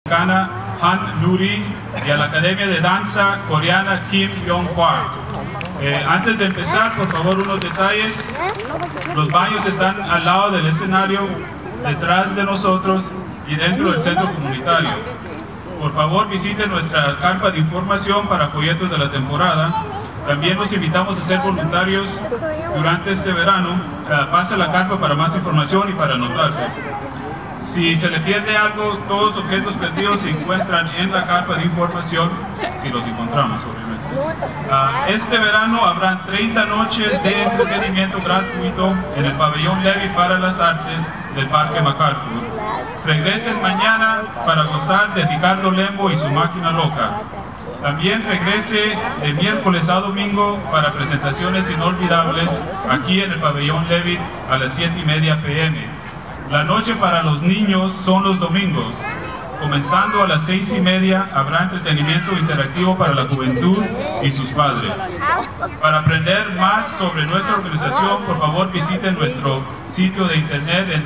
Han Nuri y a la Academia de Danza Coreana Kim Yong-hwa. Antes de empezar, por favor, unos detalles. Los baños están al lado del escenario, detrás de nosotros y dentro del centro comunitario. Por favor, visiten nuestra carpa de información para folletos de la temporada. También los invitamos a ser voluntarios durante este verano. Pase la carpa para más información y para anotarse. Si se le pierde algo, todos los objetos perdidos se encuentran en la carpa de información, si los encontramos, obviamente. Este verano habrán 30 noches de entretenimiento gratuito en el pabellón Levy para las artes del Parque MacArthur. Regresen mañana para gozar de Ricardo Lembo y su máquina loca. También regrese de miércoles a domingo para presentaciones inolvidables aquí en el pabellón Levy a las 7:30 p.m. La noche para los niños son los domingos. Comenzando a las 6:30 habrá entretenimiento interactivo para la juventud y sus padres. Para aprender más sobre nuestra organización, por favor visiten nuestro sitio de internet en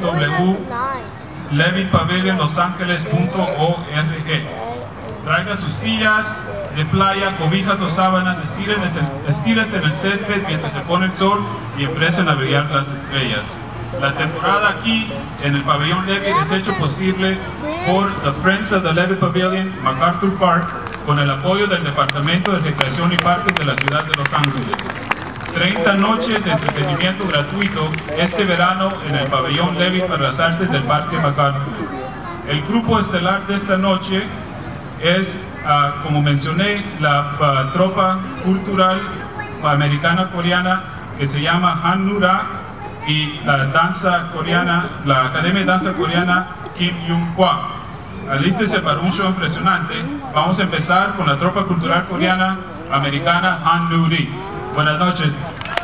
www.levypavilionlosangeles.org. Traiga sus sillas de playa, cobijas o sábanas, estírense en el césped mientras se pone el sol y empiecen a brillar las estrellas. La temporada aquí en el pabellón Levy es hecho posible por The Friends of the Levy Pavilion, MacArthur Park, con el apoyo del Departamento de Recreación y Parques de la Ciudad de Los Ángeles. 30 noches de entretenimiento gratuito este verano en el pabellón Levy para las artes del Parque MacArthur. El grupo estelar de esta noche es, como mencioné, la tropa cultural americana coreana que se llama Han Nura, y la danza coreana, la Academia de Danza Coreana Kim Yong-hwa. Alístense para un show impresionante. Vamos a empezar con la tropa cultural coreana americana Han Nuri. Buenas noches.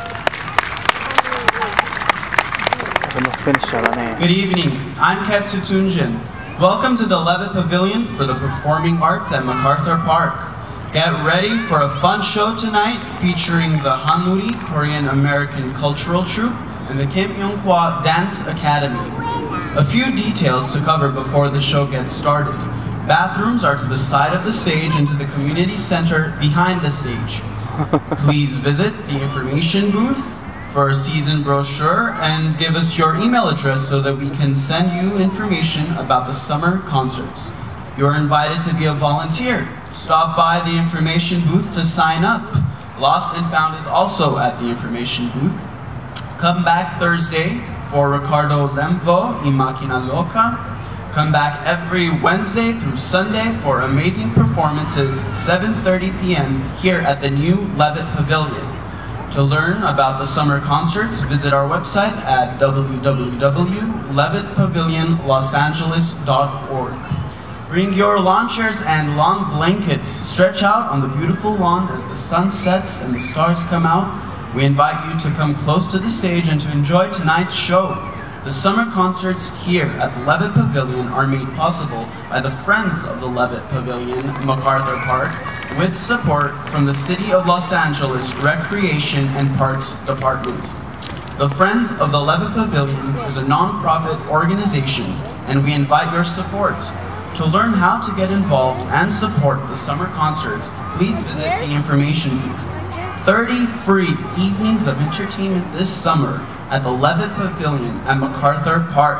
Good evening, I'm Kev Tutunjin. Welcome to the Levitt Pavilion for the Performing Arts at MacArthur Park. Get ready for a fun show tonight featuring the Han Nuri Korean American Cultural Troupe and the Kim Yong-hwa Dance Academy. A few details to cover before the show gets started. Bathrooms are to the side of the stage and to the community center behind the stage. Please visit the information booth for a season brochure and give us your email address so that we can send you information about the summer concerts. You're invited to be a volunteer. Stop by the information booth to sign up. Lost and Found is also at the information booth. Come back Thursday for Ricardo Lembo y Máquina Loca. Come back every Wednesday through Sunday for amazing performances, 7:30 p.m. here at the new Levitt Pavilion. To learn about the summer concerts, visit our website at www.levittpavilionlosangeles.org. Bring your lawn chairs and long blankets. Stretch out on the beautiful lawn as the sun sets and the stars come out. We invite you to come close to the stage and to enjoy tonight's show. The summer concerts here at the Levitt Pavilion are made possible by the Friends of the Levitt Pavilion, MacArthur Park, with support from the City of Los Angeles Recreation and Parks Department. The Friends of the Levitt Pavilion is a non-profit organization, and we invite your support. To learn how to get involved and support the summer concerts, please visit the information booth. 30 free evenings of entertainment this summer at the Levitt Pavilion at MacArthur Park.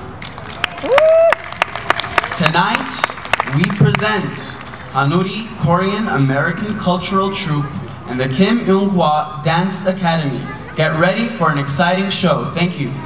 Tonight, we present Han Nuri Korean American Cultural Troupe and the Kim Yong-hwa Dance Academy. Get ready for an exciting show. Thank you.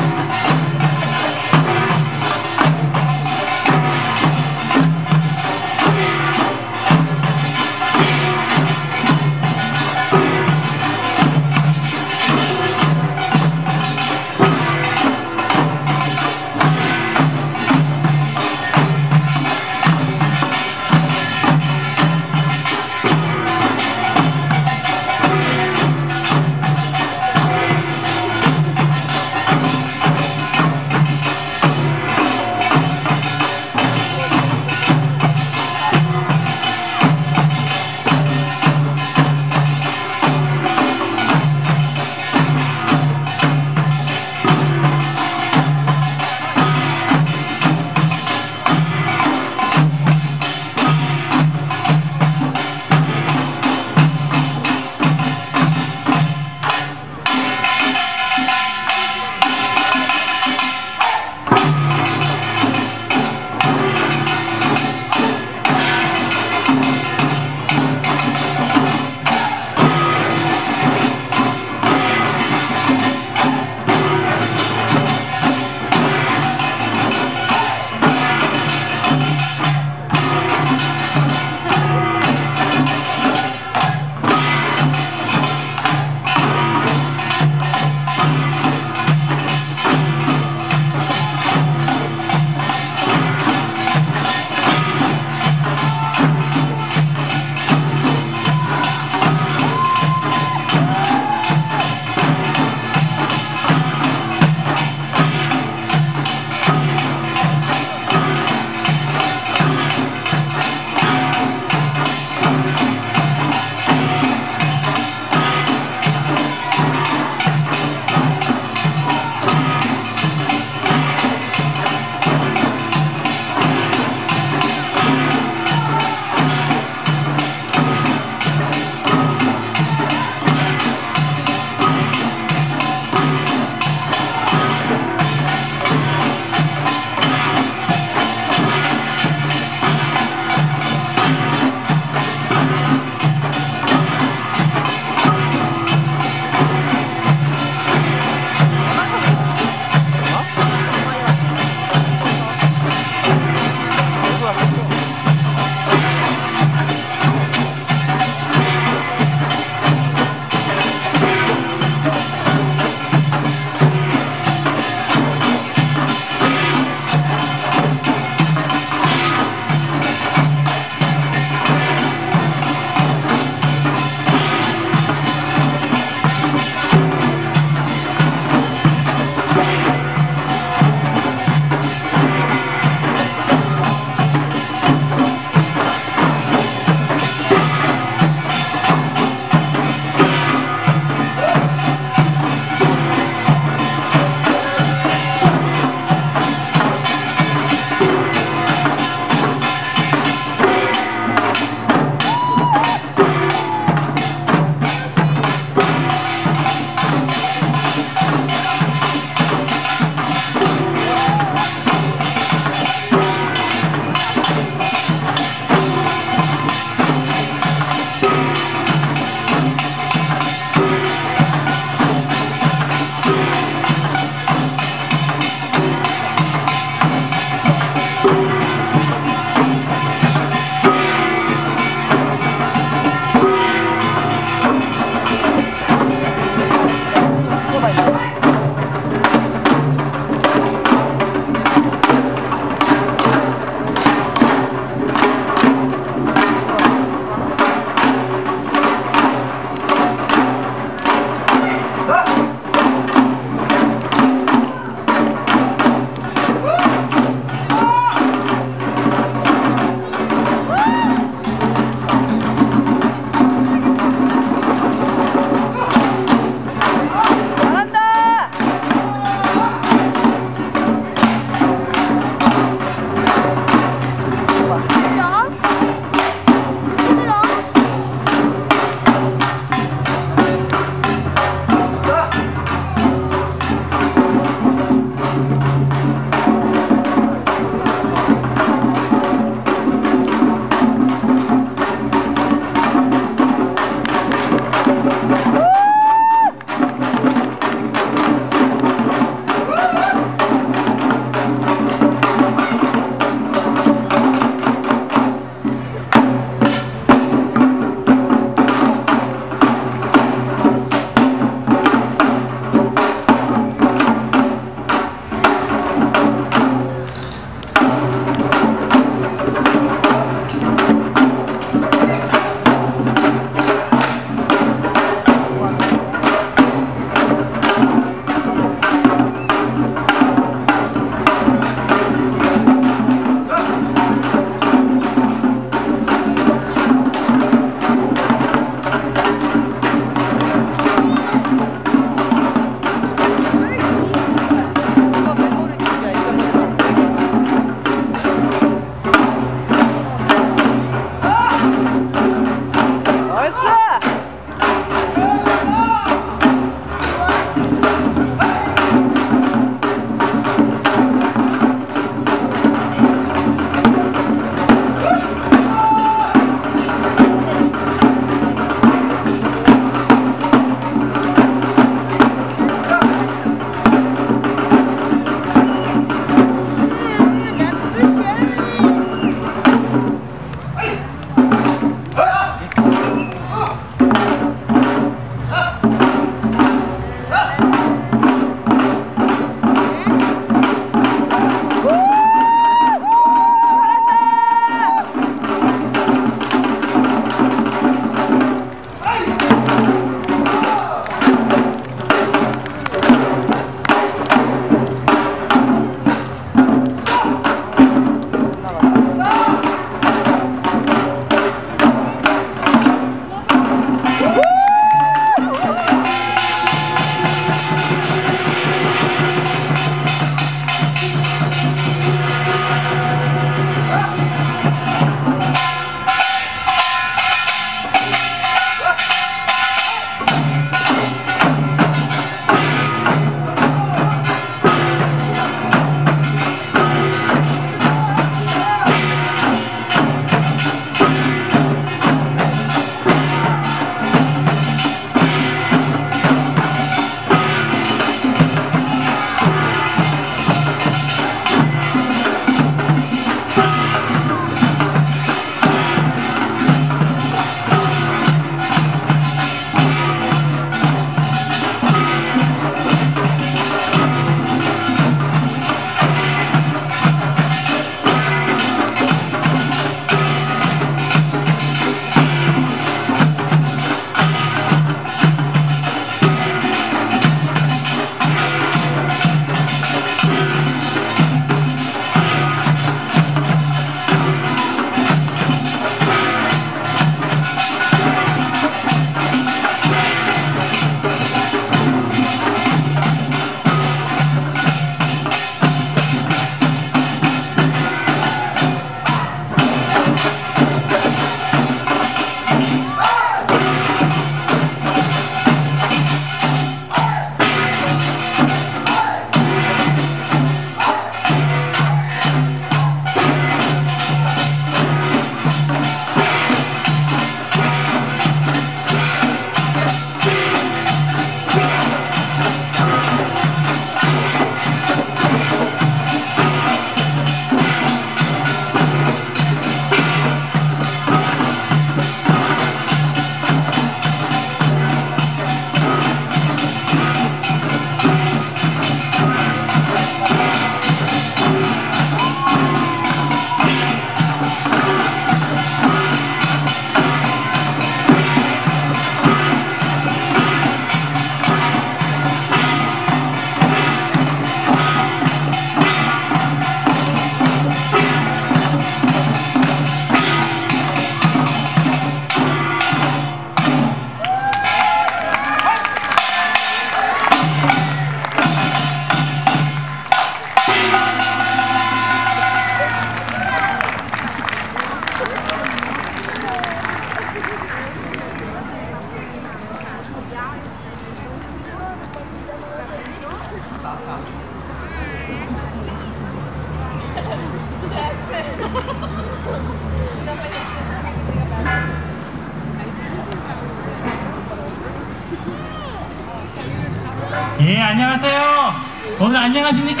예, 안녕하세요. 오늘 안녕하십니까?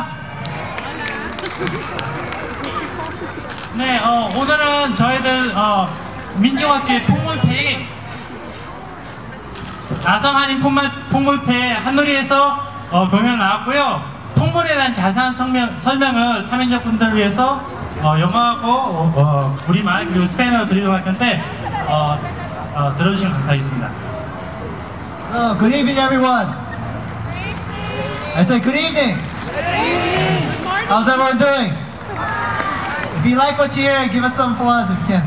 네, 오늘은 저희들 민중학교의 풍물패 아성한인 풍물패 한누리에서 공연 나왔고요. 풍물에 대한 자세한 설명을 타민족분들을 위해서 영어하고 우리말 그리고 스페인어로 드리도록 할 건데 들어주시면 감사하겠습니다. Good evening, everyone. I say good evening. How's everyone doing? If you like what you hear, give us some applause if you can.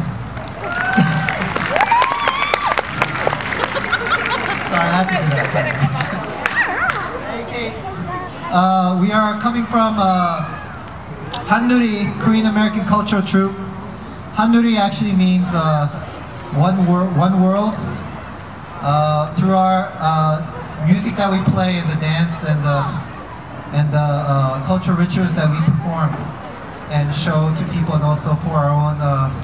Sorry, I had to do that. Sorry. In any case, we are coming from Hannuri, Korean American cultural troupe. Hannuri actually means one world. Through our music that we play and the dance and the cultural rituals that we perform and show to people, and also for our own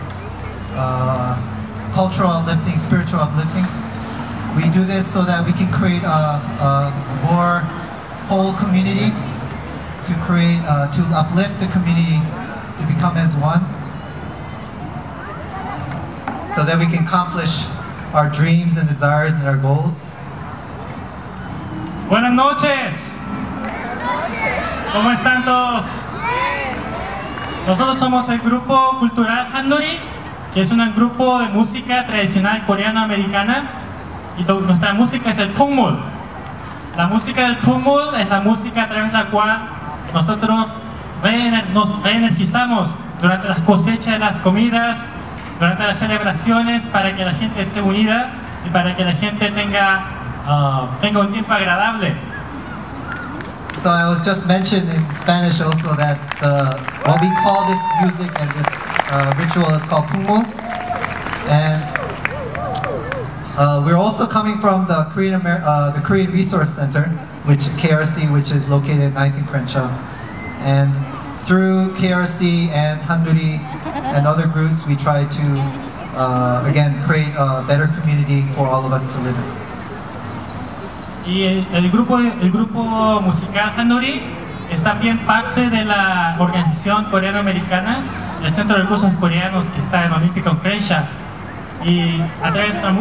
cultural uplifting, spiritual uplifting. We do this so that we can create a more whole community, to create, to uplift the community, to become as one, so that we can accomplish our dreams and desires and our goals. Buenas noches. ¿Cómo están todos? Nosotros somos el grupo cultural Hannuri, que es un grupo de música tradicional coreano-americana, y nuestra música es el Pungmul. La música del Pungmul es la música a través de la cual nosotros nos reenergizamos durante las cosechas de las comidas, durante las celebraciones, para que la gente esté unida y para que la gente tenga un tiempo agradable. So I was just mentioned in Spanish also that what we call this music and this ritual is called Pungmul, and we're also coming from the Korean Resource Center, KRC, which is located at 9th and Crenshaw, and through KRC and Hannuri and other groups, we try to again create a better community for all of us to live in. Y el grupo musical Hannuri es también parte de la organización coreano-americana, el Centro de Recursos Coreanos, que está en Olympic Crenshaw. Y a través de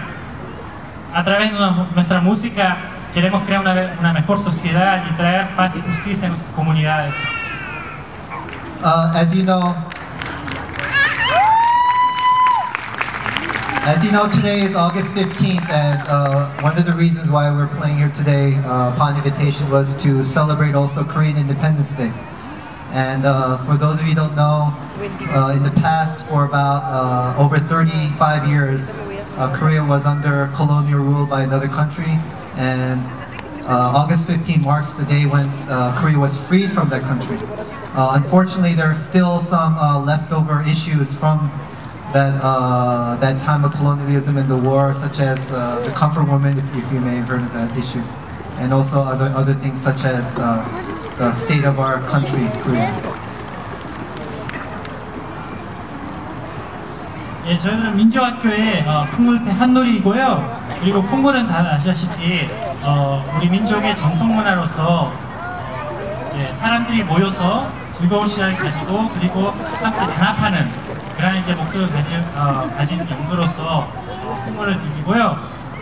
nuestra música queremos crear una mejor sociedad y traer paz y justicia en nuestras comunidades. As you know, today is August 15th, and one of the reasons why we're playing here today, upon invitation, was to celebrate also Korean Independence Day. And for those of you who don't know, in the past, for about over 35 years, Korea was under colonial rule by another country, and August 15th marks the day when Korea was freed from that country. Unfortunately, there are still some leftover issues from that time of colonialism and the war, such as the comfort woman, if you may have heard of that issue, and also other things such as the state of our country, Korea. 예, 저희는 민족학교의 풍물패 한누리이고요. 그리고 풍물은 다 아시다시피 우리 민족의 전통 문화로서 사람들이 모여서 즐거운 시간을 가지고 그리고 함께 단합하는 그런 이제 목표를 가진 연구로서 풍물을 즐기고요.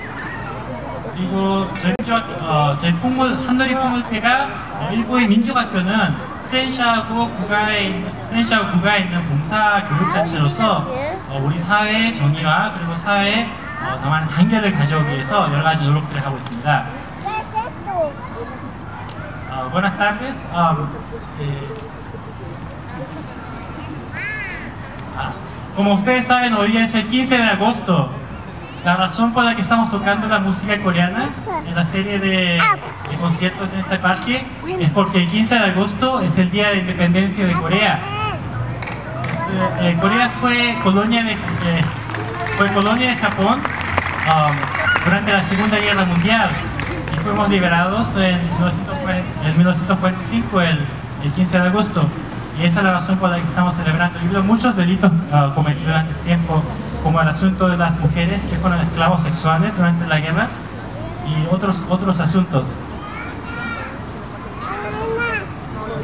그리고 저희 한누리 풍물패가 일부의 민족학교는 크렌샤우 구가에 있는 봉사 교육단체로서 우리 사회의 정의와 그리고 사회의 더 많은 단결을 가져오기 위해서 여러 가지 노력들을 하고 있습니다. Buenas tardes. Como ustedes saben, hoy es el 15 de agosto. La razón por la que estamos tocando la música coreana en la serie de conciertos en este parque es porque el 15 de agosto es el día de independencia de Corea. Corea fue colonia de Japón durante la Segunda Guerra Mundial y fuimos liberados en 1945, el 15 de agosto. Y esa es la razón por la que estamos celebrando. Y hubo muchos delitos cometidos durante ese tiempo, como el asunto de las mujeres que fueron esclavos sexuales durante la guerra y otros asuntos.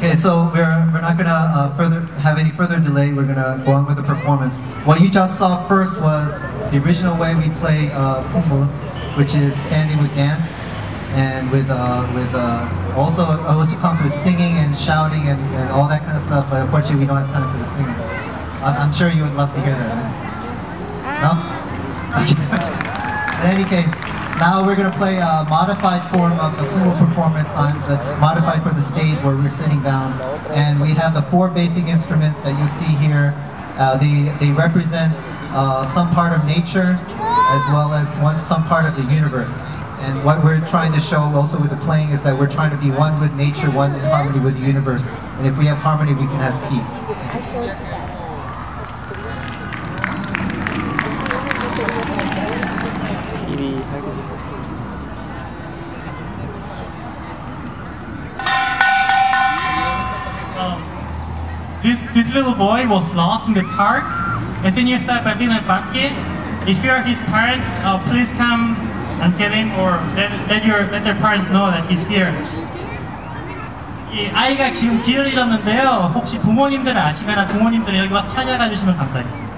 Okay, so we're not gonna have any further delay. We're gonna go on with the performance. What you just saw first was the original way we play Pungmul, which is standing with dance, and with also comes with singing and shouting and all that kind of stuff. But unfortunately, we don't have time for the singing. I'm sure you would love to hear that. No? Okay. In any case, now we're going to play a modified form of the Pungmul performance that's modified for the stage where we're sitting down. And we have the 4 basic instruments that you see here. They represent some part of nature as well as some part of the universe. And what we're trying to show also with the playing is that we're trying to be one with nature, one in harmony with the universe. And if we have harmony, we can have peace. This little boy was lost in the park. El niño está perdido en el parque. If you are his parents, please come and get him, or let their parents know that he's here. 이 아이가 지금 길을 잃었는데요. 혹시 부모님들 아시거나 부모님들 여기 와서 찾아가 주시면 감사하겠습니다.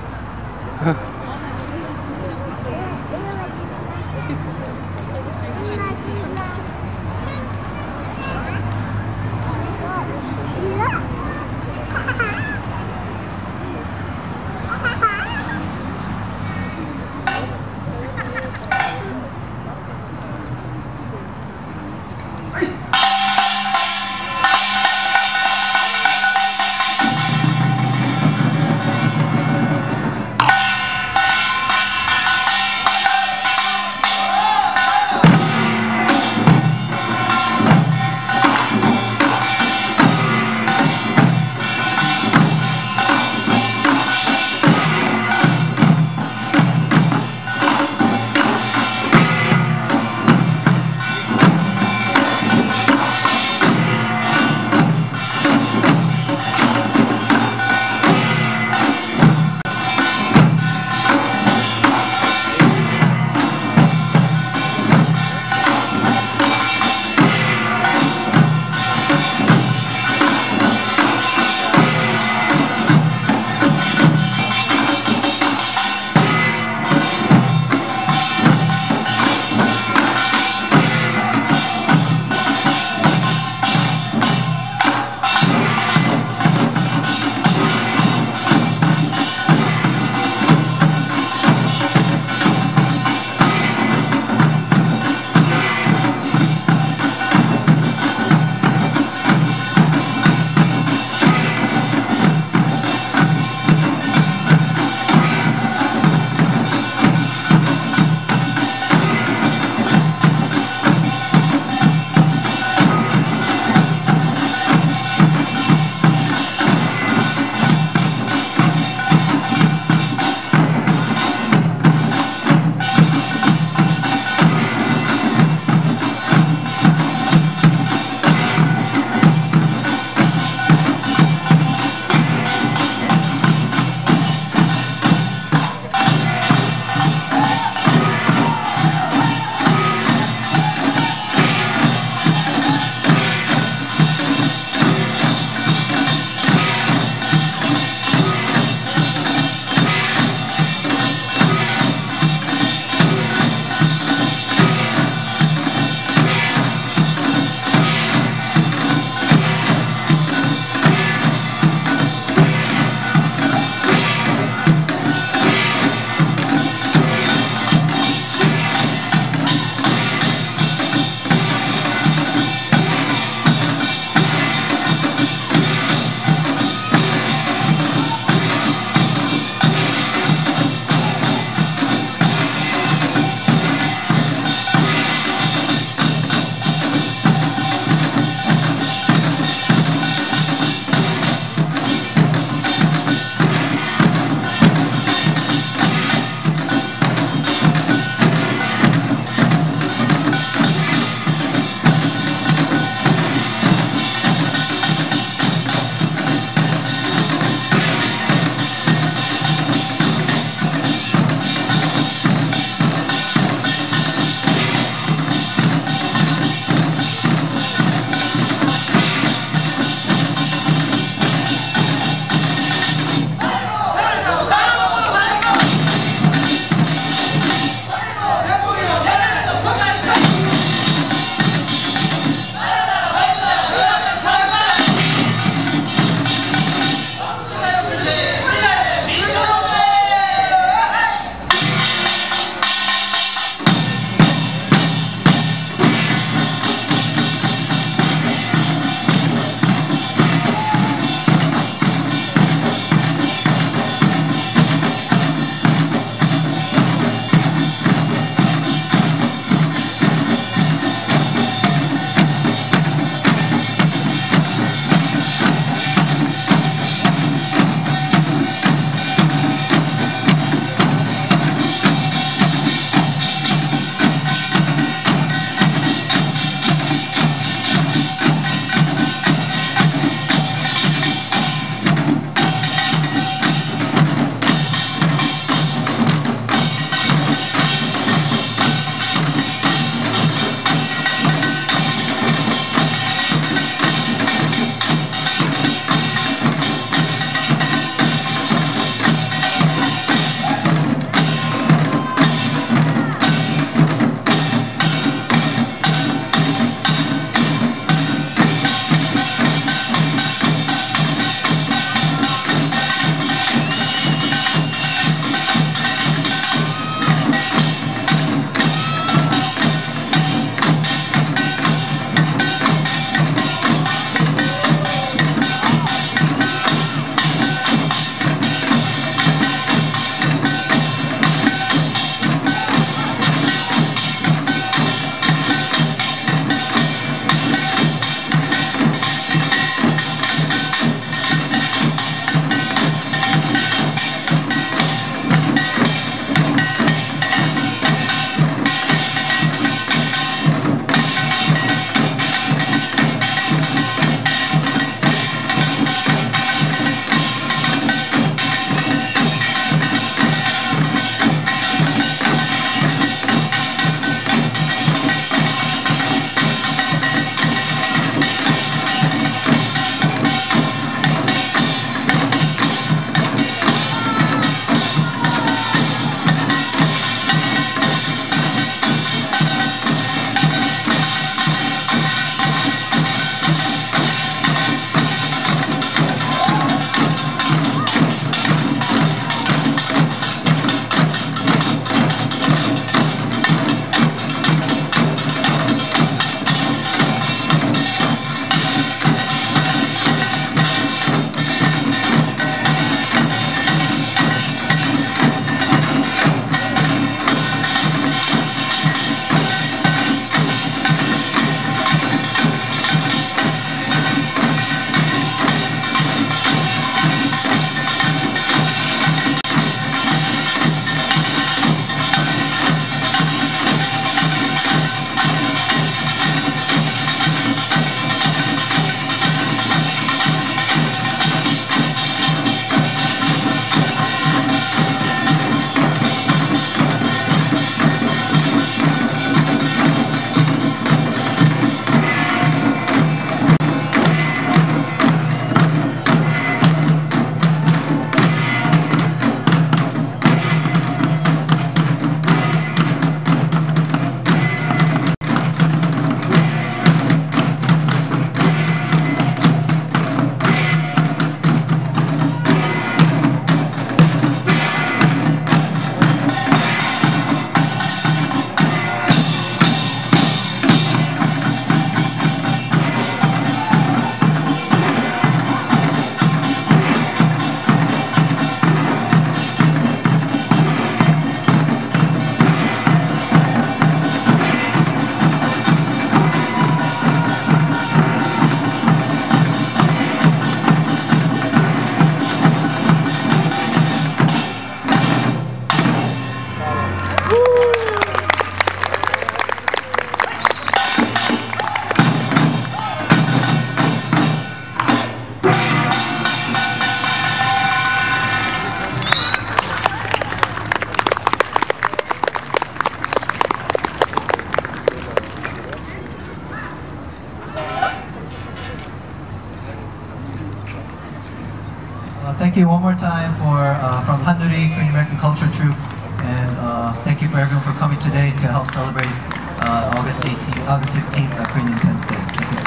thank you one more time from Hanuri, Korean American Culture Troupe, and thank you for everyone for coming today to help celebrate August 15th, Korean Independence Day. Thank you.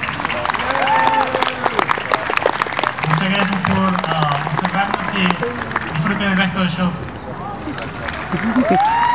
Muchas gracias por observarnos y disfruten el resto del show.